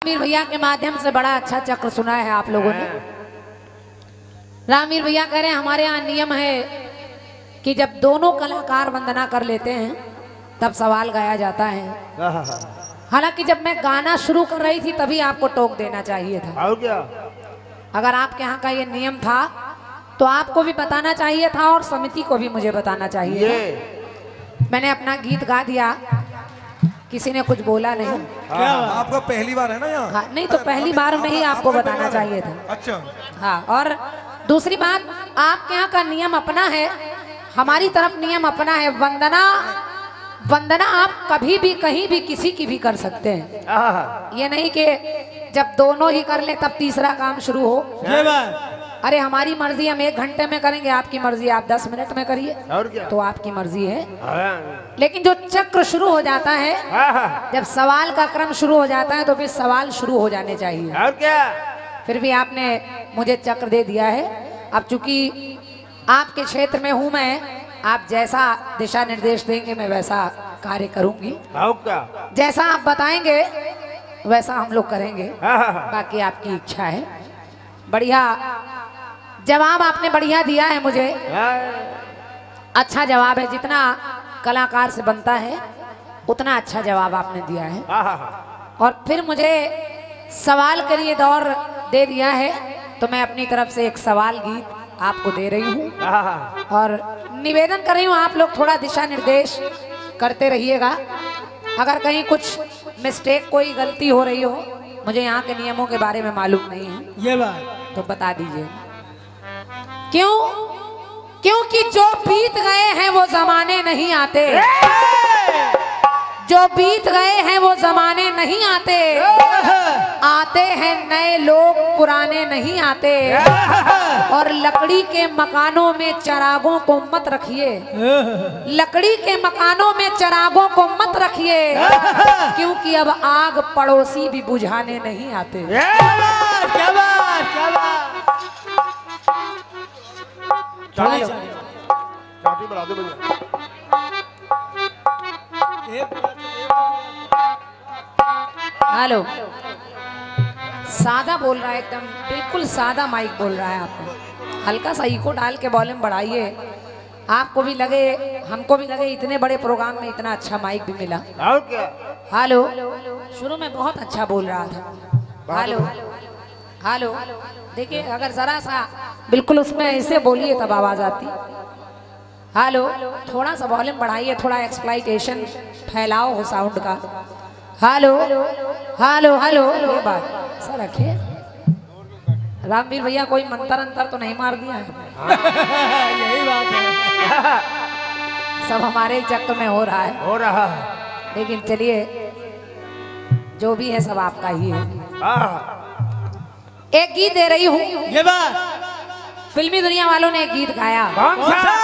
रामवीर भैया के माध्यम से बड़ा अच्छा चक्र सुना है आप लोगों ने। रामवीर भैया कह रहे हैं हमारे यहाँ नियम है कि जब दोनों कलाकार वंदना कर लेते हैं तब सवाल गाया जाता है। हालांकि जब मैं गाना शुरू कर रही थी तभी आपको टोक देना चाहिए था। और क्या? अगर आपके यहाँ का ये नियम था तो आपको भी बताना चाहिए था और समिति को भी मुझे बताना चाहिए था। मैंने अपना गीत गा दिया, किसी ने कुछ बोला नहीं। क्या आपका पहली बार है ना यहाँ? हाँ, नहीं तो पहली बार में ही आपको बताना चाहिए था। अच्छा हाँ, और दूसरी बात, आपके यहाँ का नियम अपना है, हमारी तरफ नियम अपना है। वंदना आप कभी भी कहीं भी किसी की भी कर सकते हैं। ये नहीं कि जब दोनों ही कर ले तब तीसरा काम शुरू हो। अरे हमारी मर्जी, हम 1 घंटे में करेंगे, आपकी मर्जी आप 10 मिनट में करिए, और क्या? तो आपकी मर्जी है। लेकिन जो चक्र शुरू हो जाता है, जब सवाल का क्रम शुरू हो जाता है तो फिर सवाल शुरू हो जाने चाहिए। और क्या? फिर भी आपने मुझे चक्र दे दिया है। अब चूंकि आपके क्षेत्र में हूं मैं, आप जैसा दिशा निर्देश देंगे मैं वैसा कार्य करूंगी। और क्या? जैसा आप बताएंगे वैसा हम लोग करेंगे, बाकी आपकी इच्छा है। बढ़िया जवाब आपने बढ़िया दिया है मुझे, अच्छा जवाब है। जितना कलाकार से बनता है उतना अच्छा जवाब आपने दिया है। और फिर मुझे सवाल के लिए दौर दे दिया है तो मैं अपनी तरफ से एक सवाल गीत आपको दे रही हूँ और निवेदन कर रही हूँ आप लोग थोड़ा दिशा निर्देश करते रहिएगा। अगर कहीं कुछ मिस्टेक, कोई गलती हो रही हो, मुझे यहाँ के नियमों के बारे में मालूम नहीं है, ये बात तो बता दीजिए। क्यों? क्योंकि जो बीत गए हैं वो जमाने नहीं आते, जो बीत गए हैं वो जमाने नहीं आते, आते हैं नए लोग, पुराने नहीं आते। और लकड़ी के मकानों में चिरागों को मत रखिए, लकड़ी के मकानों में चिरागों को मत रखिए, क्योंकि अब आग पड़ोसी भी बुझाने नहीं आते। क्या बात क्या बात। चाटी बढ़ा दो भैया। हेलो, सादा बोल रहा है एकदम, बिल्कुल सादा माइक बोल रहा है आपको। हल्का सा इको डाल के वॉल्यूम बढ़ाइए, आपको भी लगे, हमको भी लगे इतने बड़े प्रोग्राम में इतना अच्छा माइक भी मिला। और क्या? हेलो, शुरू में बहुत अच्छा बोल रहा था। हेलो हेलो, देखिए अगर जरा सा बिल्कुल उसमें ऐसे बोलिए तब आवाज आती। हेलो, थोड़ा सा वॉल्यूम बढ़ाइए, थोड़ा एक्सप्लाइटेशन फैलाओ हो साउंड का। हेलो हेलो हेलो, ये बात सर रखिए। रामवीर भैया कोई मंत्र अंतर तो नहीं मार दिया है? यही बात है। सब हमारे ही चक्कर में हो रहा है। हो रहा है। लेकिन चलिए, जो भी है सब आपका ही है। एक गीत दे रही हूँ, ये बात फिल्मी दुनिया वालों ने एक गीत गाया कौन सा?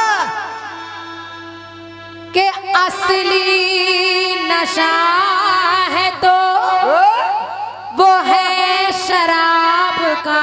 कि असली नशा है तो वो है शराब का,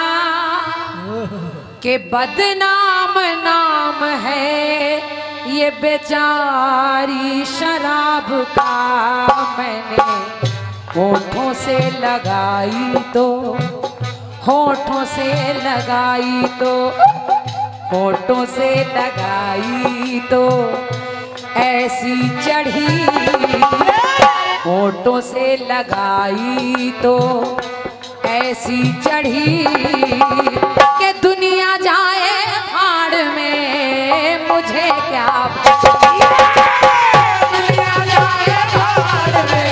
कि बदनाम नाम है ये बेचारी शराब का। मैंने होठों से लगाई तो, होठों से लगाई तो, होठों से लगाई तो ऐसी चढ़ी, होठों से लगाई तो ऐसी चढ़ी, कि दुनिया जाए भाड़ में मुझे क्या दुनिया जाए भाड़ में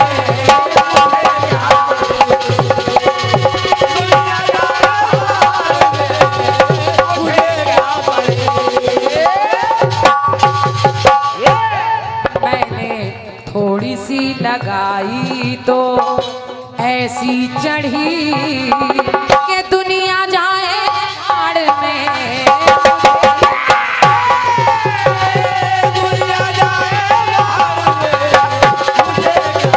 थोड़ी सी लगाई तो ऐसी चढ़ी, कि दुनिया जाए भाड़ में दुनिया जाए भाड़ में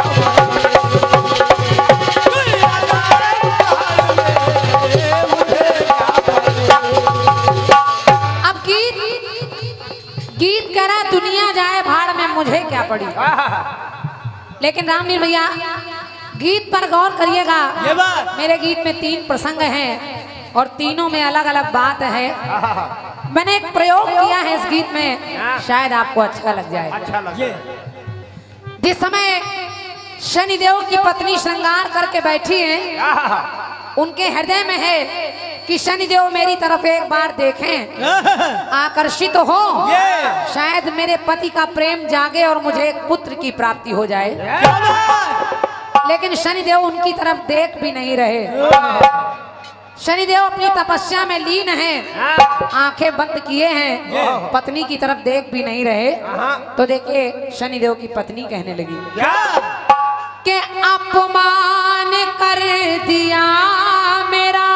अब गीत कह रहा दुनिया जाए भाड़ में मुझे क्या पड़ी। लेकिन रामवीर भैया गीत पर गौर करिएगा। ये बात मेरे गीत में 3 प्रसंग हैं और तीनों में अलग अलग बात है। मैंने एक प्रयोग किया है इस गीत में, शायद आपको अच्छा लग जाए। अच्छा लगे। ये जिस समय शनिदेव की पत्नी श्रृंगार करके बैठी है, उनके हृदय में है कि शनिदेव मेरी तरफ एक बार देखें, आकर्षित हो, शायद मेरे पति का प्रेम जागे और मुझे एक पुत्र की प्राप्ति हो जाए। लेकिन शनिदेव उनकी तरफ देख भी नहीं रहे। शनिदेव अपनी तपस्या में लीन हैं, आंखें बंद किए हैं, पत्नी की तरफ देख भी नहीं रहे। तो देखिए शनिदेव की पत्नी कहने लगी कि अपमान कर दिया मेरा,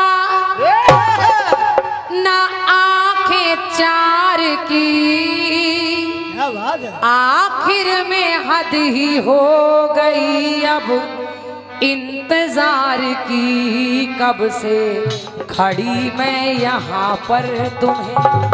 ना आंखें चार की, क्या बात है। आखिर में हद ही हो गई अब इंतजार की, कब से खड़ी मैं यहाँ पर तुम्हें।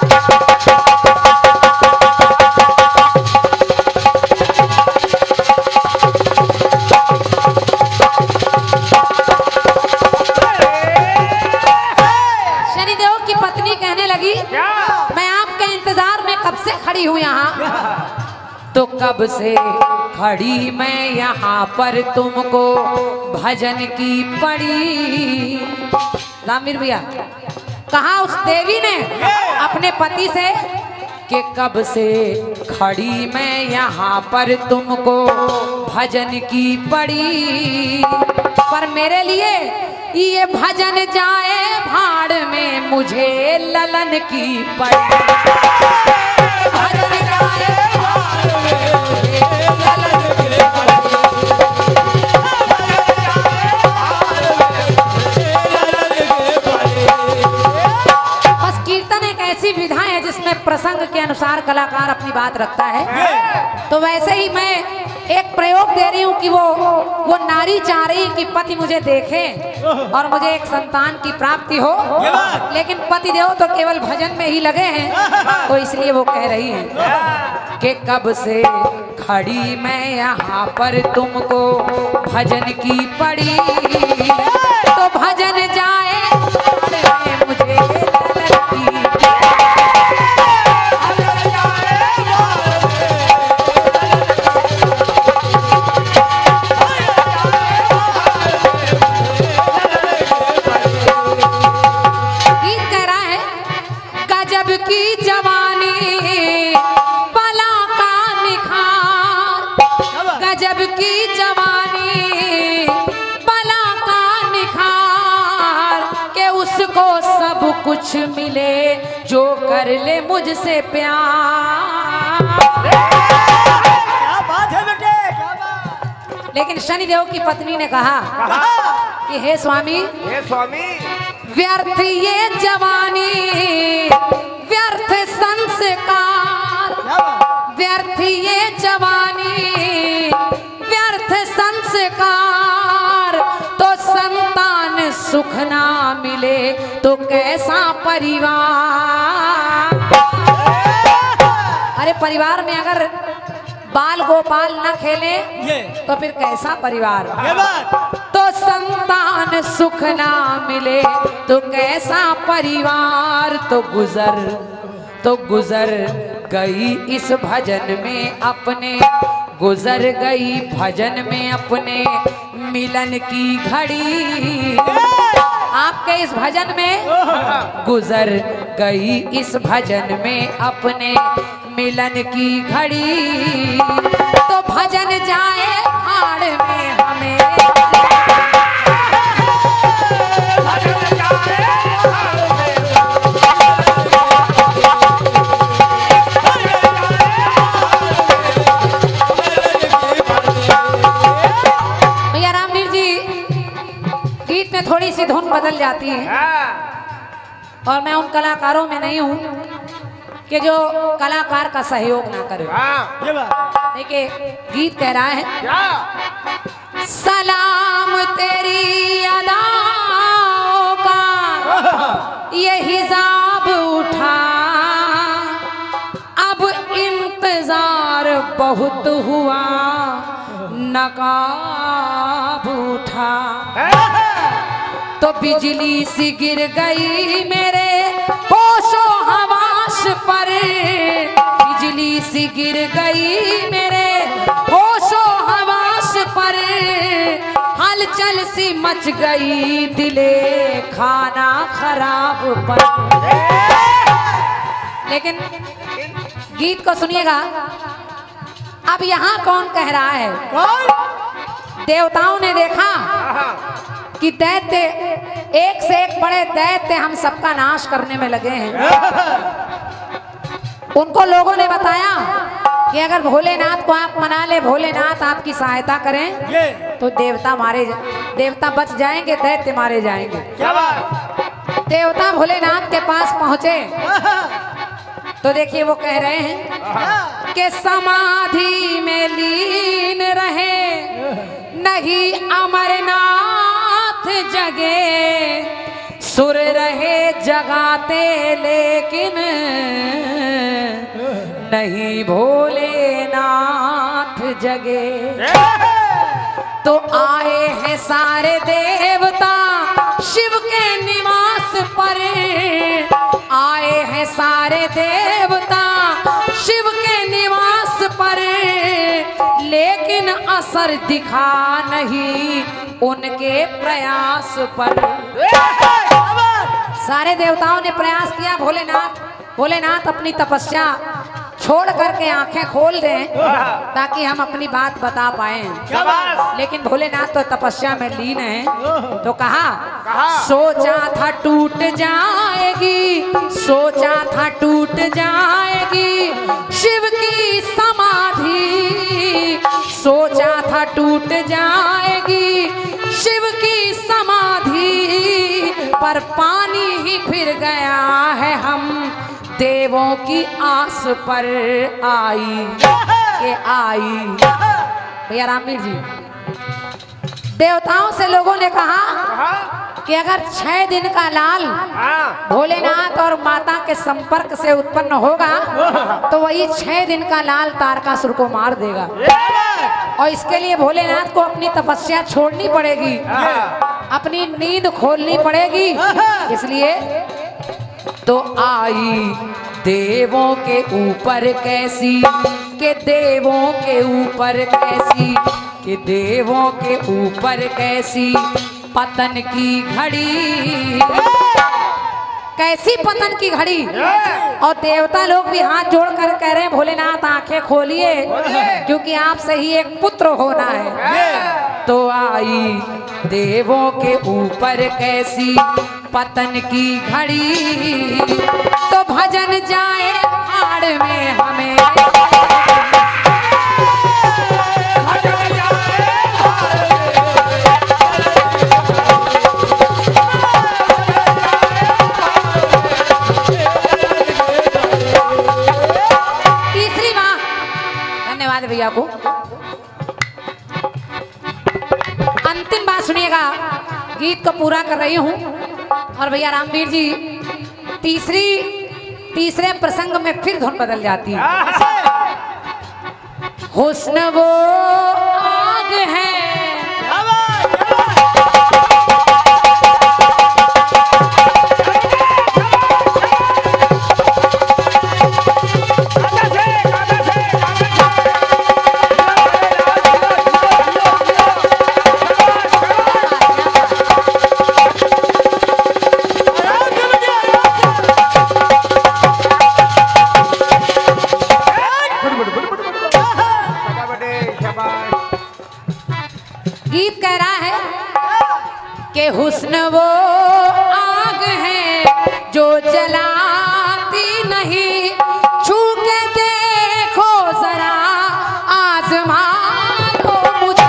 शनिदेव की पत्नी कहने लगी मैं आपके इंतजार में कब से खड़ी हूँ यहाँ, तो कब से खड़ी मैं यहाँ पर तुमको भजन की पड़ी। रामवीर भैया, कहा उस देवी ने अपने पति से कि कब से खड़ी मैं यहाँ पर तुमको भजन की पड़ी, पर मेरे लिए ये भजन जाए भाड़ में, मुझे ललन की पड़ी। भजन जाए भाड़ में, ललन की पड़ी। बस कीर्तन एक ऐसी विधा है जिसमें प्रसंग के अनुसार कलाकार अपनी बात रखता है। तो वैसे ही मैं एक प्रयोग दे रही हूँ कि वो नारी चाह रही कि पति मुझे देखे और मुझे एक संतान की प्राप्ति हो, लेकिन पति देव तो केवल भजन में ही लगे हैं। तो इसलिए वो कह रही है कि कब से खड़ी मैं यहाँ पर तुमको भजन की पड़ी, तो भजन जाए मुझे ललन की। कुछ मिले जो कर ले मुझसे प्यार। क्या बात है बेटे, क्या बात। लेकिन शनिदेव की पत्नी ने कहा कि हे स्वामी, व्यर्थ ये जवानी, व्यर्थ संस्कार, व्यर्थ ये जवानी, व्यर्थ संस्कार, तो संतान सुख ना मिले तो कैसा परिवार। अरे परिवार में अगर बाल गोपाल न खेले तो फिर कैसा परिवार। तो संतान सुख ना मिले तो कैसा परिवार। तो गुजर गई इस भजन में अपने, गुजर गई भजन में अपने मिलन की घड़ी। आपके इस भजन में गुजर गई इस भजन में अपने मिलन की घड़ी। तो भजन जाए भाड़ में हमें, भजन जाए भैया रामवीर जी, गीत में थोड़ी सी धुन बदल जाती है और मैं उन कलाकारों में नहीं हूँ कि जो कलाकार का सहयोग ना करे। देखिए गीत कह रहा है सलाम तेरी अदाओं का ये हिजाब उठा, अब इंतजार बहुत हुआ नकाब उठा, तो बिजली सी गिर गई मेरे होशो हवास पर, बिजली सी गिर गई मेरे होशो हवास पर, हलचल सी मच गई दिले खाना खराब पर। लेकिन गीत को सुनिएगा, अब यहाँ कौन कह रहा है? कौन? देवताओं ने देखा कि दैत्य एक से एक बड़े दैत्य हम सबका नाश करने में लगे हैं। उनको लोगों ने बताया कि अगर भोलेनाथ को आप मना ले, भोलेनाथ आपकी सहायता करें तो देवता बच जाएंगे, दैत्य मारे जाएंगे। क्या बात? देवता भोलेनाथ के पास पहुंचे तो देखिए वो कह रहे हैं कि समाधि में लीन रहे, नहीं अमरनाथ जगे, सुर रहे जगाते लेकिन नहीं भोलेनाथ जगे। तो आए हैं सारे देवता शिव के निवास पर, आए हैं सारे देवता शिव के निवास पर, लेकिन असर दिखा नहीं उनके प्रयास पर। सारे देवताओं ने प्रयास किया, भोलेनाथ अपनी तपस्या छोड़ करके आंखें खोल दें ताकि हम अपनी बात बता पाएं। लेकिन भोलेनाथ तो तपस्या में लीन है। तो कहा सोचा था टूट जाएगी, सोचा था टूट जाएगी शिव की समाधि, सोचा था टूट जाएगी शिव की समाधि, पर पानी ही फिर गया है हम देवों की आस पर आई के आई। भैया रामवीर जी, देवताओं से लोगों ने कहा कि अगर 6 दिन का लाल भोलेनाथ और माता के संपर्क से उत्पन्न होगा तो वही 6 दिन का लाल तारकासुर को मार देगा, और इसके लिए भोलेनाथ को अपनी तपस्या छोड़नी पड़ेगी, अपनी नींद खोलनी पड़ेगी। इसलिए तो आई देवों के ऊपर कैसी, के देवों के ऊपर कैसी, के देवों के ऊपर कैसी पतन की घड़ी, कैसी पतन की घड़ी। और देवता लोग भी हाथ जोड़कर कह रहे हैं भोलेनाथ आंखें खोलिए, क्योंकि आपसे ही एक पुत्र होना है। तो आई देवों के ऊपर कैसी पतन की घड़ी, तो भजन जाए भाड़ में हमें, भजन जाए तीसरी बात। धन्यवाद भैया को। अंतिम बात सुनिएगा, गीत को पूरा कर रही हूँ। और भैया रामवीर जी तीसरे प्रसंग में फिर धुन बदल जाती है। हुस्न वो आग है, गीत कह रहा है कि हुस्न वो आग है जो जलाती नहीं, छू के देखो जरा आजमा लो मुझे,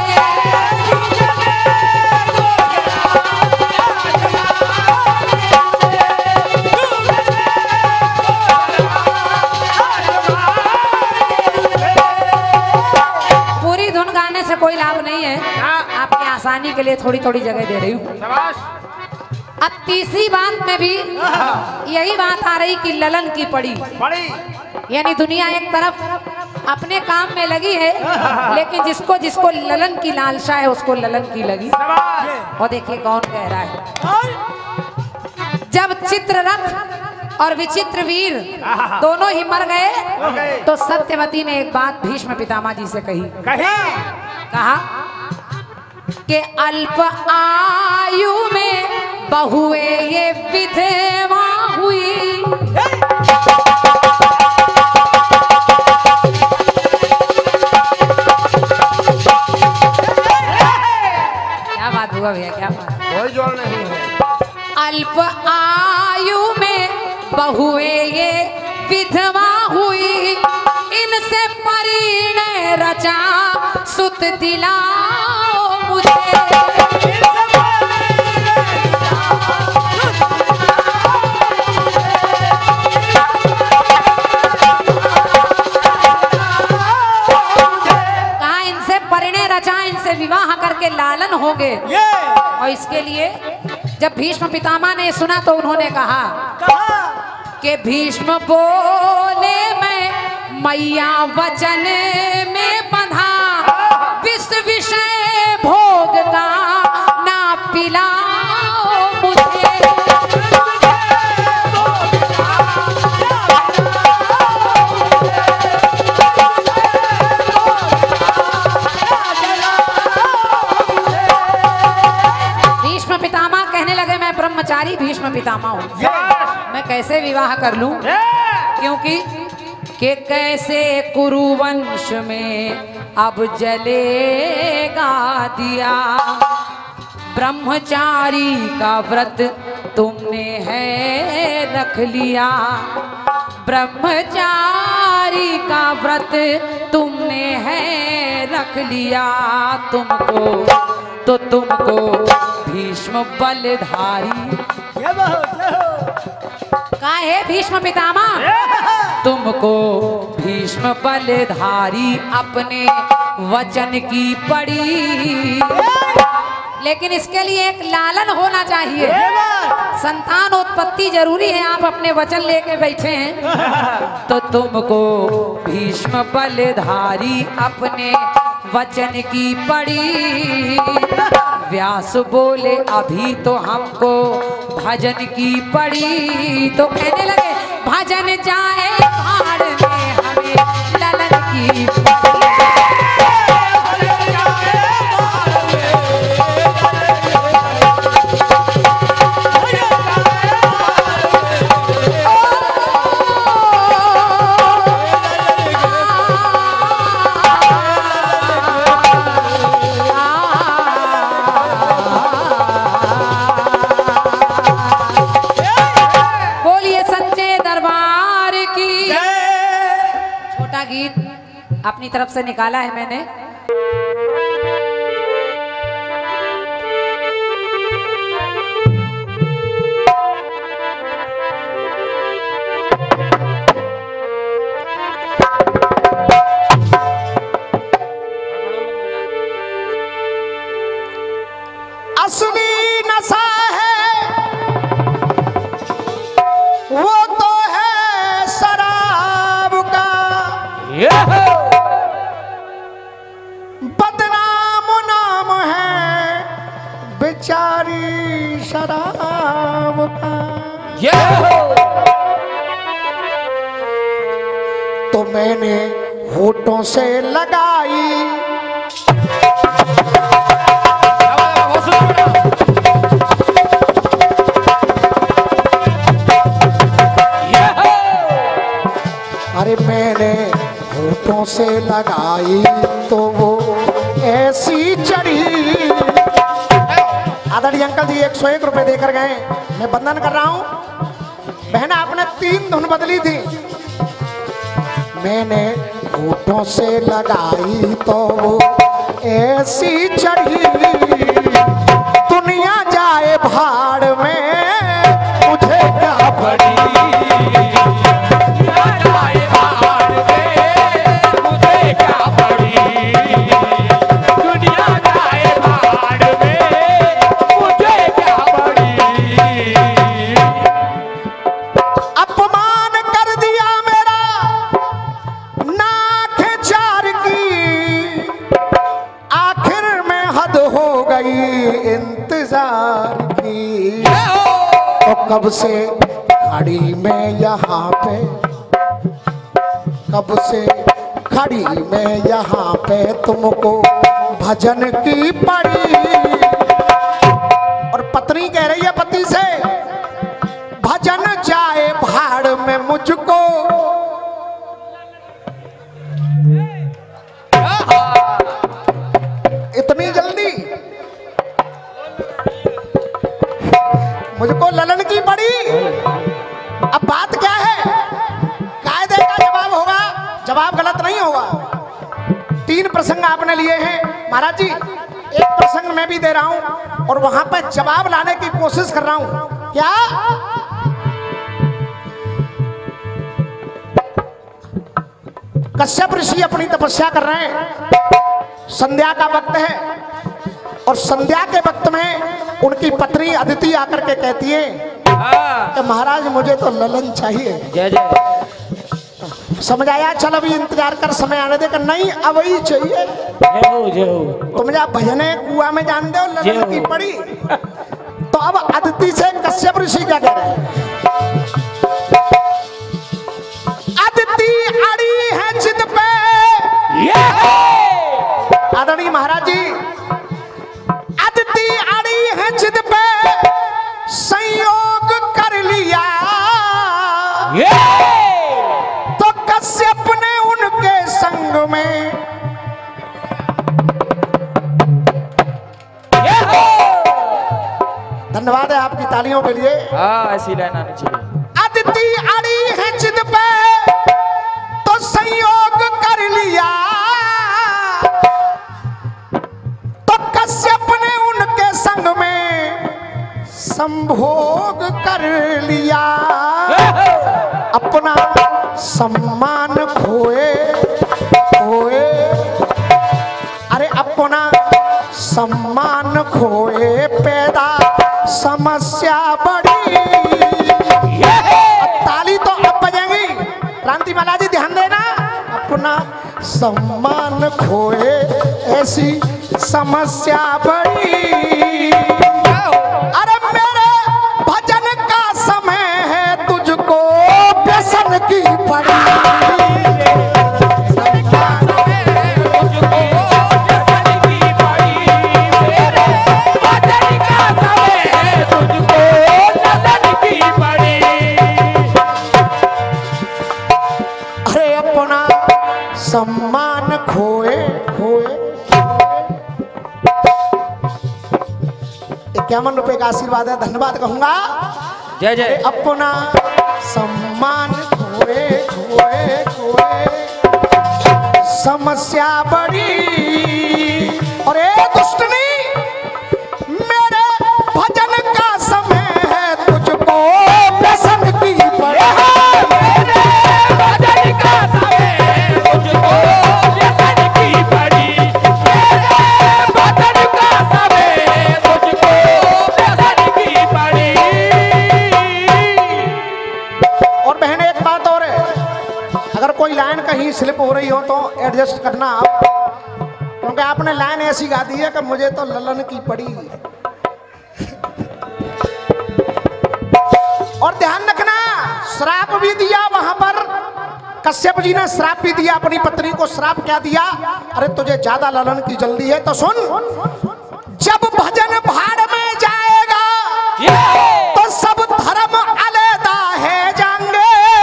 पूरी धुन गाने से कोई लाभ नहीं है, आपकी आसानी के लिए थोड़ी थोड़ी जगह दे रही हूँ। अब तीसरी बात में भी यही बात आ रही कि ललन की पड़ी, यानी दुनिया एक तरफ अपने काम में लगी है, लेकिन जिसको जिसको ललन की लालसा है उसको ललन की लगी। और देखिए कौन कह रहा है, जब चित्ररथ और विचित्र वीर दोनों ही मर गए तो सत्यवती ने एक बात भीष्म पितामह जी से कही। कहा कि अल्प आयु में बहुए ये विधवा हुई, क्या बात हुआ भैया, क्या बात, कोई जोड़ नहीं है। अल्प आयु में बहुए ये विधवा हुई, इनसे परिणय रचा सुत दिलाओ मुझे। कहा इनसे परिणय रचा, इनसे विवाह करके लालन होंगे। और इसके लिए जब भीष्म पितामह ने सुना तो उन्होंने कहा कि भीष्म बोले मैं मैया वचन में बंधा, विष विषय भोग का ना पिलाओ मुझे। भीष्म पितामह कहने लगे मैं ब्रह्मचारी भीष्म पितामह हूँ, मैं कैसे विवाह कर लूं, क्योंकि कि कैसे कुरुवंश में अब जलेगा दिया, ब्रह्मचारी का व्रत तुमने है रख लिया, ब्रह्मचारी का व्रत तुमने है रख लिया, तुमको भीष्म बलधारी। काहे भीष्म पितामह, तुमको भीष्म बलधारी अपने वचन की पड़ी, लेकिन इसके लिए एक लालन होना चाहिए, संतान उत्पत्ति जरूरी है। आप अपने वचन लेके बैठे हैं तो तुमको भीष्म बलधारी अपने वचन की पड़ी। व्यास बोले अभी तो हमको भजन की पड़ी, तो कहने लगे भजन जाए भाड़ में हमें ललन की पड़ी। अपनी तरफ से निकाला है मैंने। असली नशा है वो तो है शराब का, बदनाम नाम है बेचारी शराब का। तो मैंने होठों से लगाई अरे मैंने होठों से लगाई तो वो ऐसी चढ़ी। आदरणीय अंकल जी 101 रुपए देकर गए, मैं बंधन कर रहा हूं। बहन आपने 3 धुन बदली थी। मैंने होठों से लगाई तो वो ऐसी चढ़ी, दुनिया जाए भाड़ में मुझे क्या पड़ी। अपमान कर दिया मेरा, नाक गई इंतजार की, तो कब से खड़ी में यहाँ पे, कब से खड़ी में यहाँ पे तुमको भजन की पड़ी। और पत्नी कह रही है पति से, भजन जाए भाड़ में मुझको, इतनी जल्दी मुझको ललन की पड़ी। अब बात क्या है, कायदे का जवाब होगा, जवाब गलत नहीं होगा। 3 प्रसंग आपने लिए हैं महाराज जी, एक प्रसंग मैं भी दे रहा हूं और वहां पर जवाब लाने की कोशिश कर रहा हूं। क्या कश्यप ऋषि अपनी तपस्या कर रहे हैं, संध्या का वक्त है और संध्या के वक्त में उनकी पत्नी अदिति आकर के कहती है कि महाराज मुझे तो ललन चाहिए। जय जय। समझ आया? चल अभी इंतजार कर, समय आने दे। नहीं अब ही चाहिए। जय हो जय हो। तुम जा भजने कुआ में जान दो ललन की पड़ी। तो अब अदिति से कश्यप ऋषि क्या कह रहे हैं? अदिति अड़ी है जिद पे, आदरणीय महाराज जी, अदिति अड़ी है जिद पे, संयोग कर लिया, तो कश्यप ने उनके संग में धन्यवाद है आपकी तालियों के लिए। हाँ ऐसी लाइन आनी चाहिए। अदिति अड़ी है जिद पे तो संयोग कर लिया, तो कश्यप ने उनके संग में संभोग कर लिया। अपना सम्मान खोए खोए, अरे अपना सम्मान खोए, पैदा समस्या बड़ी। अब ताली तो अब बजेंगी, क्रांति माला जी ध्यान देना। अपना सम्मान खोए ऐसी समस्या बड़ी। अरे मेरे भजन का समय है, तुझको व्यसन की पड़ी। सम्मान खोए खोए। 51 रुपए का आशीर्वाद है, धन्यवाद कहूंगा। जय जय। अपना सम्मान खोए खोए खोए, समस्या बड़ी। और दुष्टनी, मेरे भजन का समय है, तुझको व्यसन की पड़ी। कोई लाइन कहीं स्लिप हो रही हो तो एडजस्ट करना आप, क्योंकि आपने लाइन ऐसी गा दी है कि मुझे तो ललन की पड़ी। और ध्यान रखना, श्राप भी दिया वहां पर, कश्यप जी ने श्राप भी दिया अपनी पत्नी को। श्राप क्या दिया? अरे तुझे ज्यादा ललन की जल्दी है तो सुन, जब भजन भाड़ में जाएगा तो सब धर्म अलग है जाएंगे।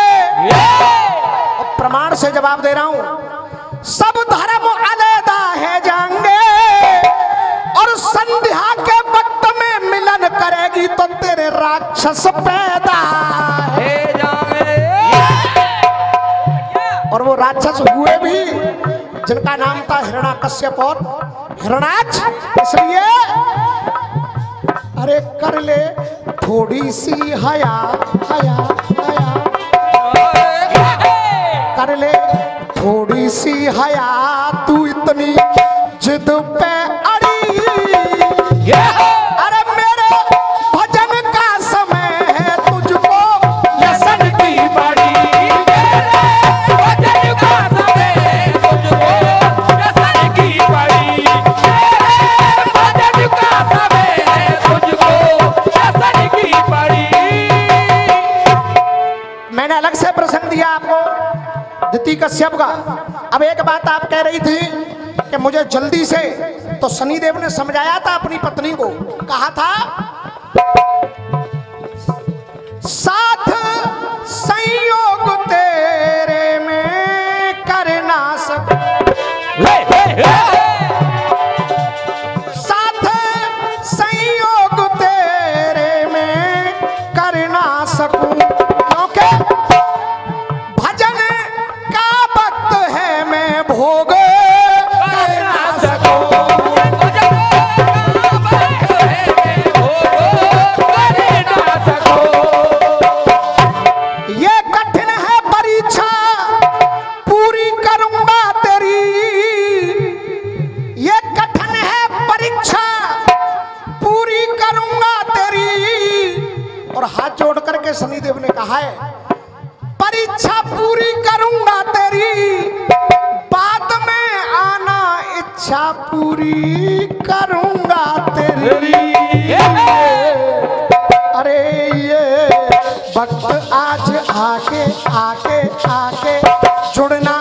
प्रमाण से जवाब दे रहा हूं, सब धर्म अलहदा है जाएंगे। और संध्या के वक्त में मिलन करेगी तो तेरे राक्षस पैदा है जाएंगे। और वो राक्षस हुए भी, जिनका नाम था हिरण्याकश्यप और हिरण्याक्ष। इसलिए अरे कर ले थोड़ी सी हया हया हया, कर ले थोड़ी सी हया, तू इतनी जिद पे अड़ी। अरे मेरे भजन का समय है, तुझको व्यसन की पड़ी। भजन का समय है, तुझको व्यसन की पड़ी। भजन का बात आप कह रही थी कि मुझे जल्दी से, तो शनिदेव ने समझाया था अपनी पत्नी को, कहा था साथ संयोग तेरे में कर ना सक, साथ संयोग तेरे में कर ना सकूं, क्योंकि भजन का वक्त है मैं भोग कर ना सकूं। ये कठिन है परीक्षा पूरी करूंगा तेरी, ये कठिन है परीक्षा पूरी करूंगा तेरी। और हाथ जोड़ करके शनिदेव ने कहा है परीक्षा पूरी करूंगा तेरी, बाद में आना इच्छा पूरी करूंगा तेरी। अरे ये वक्त आज आके आके आके जुड़ना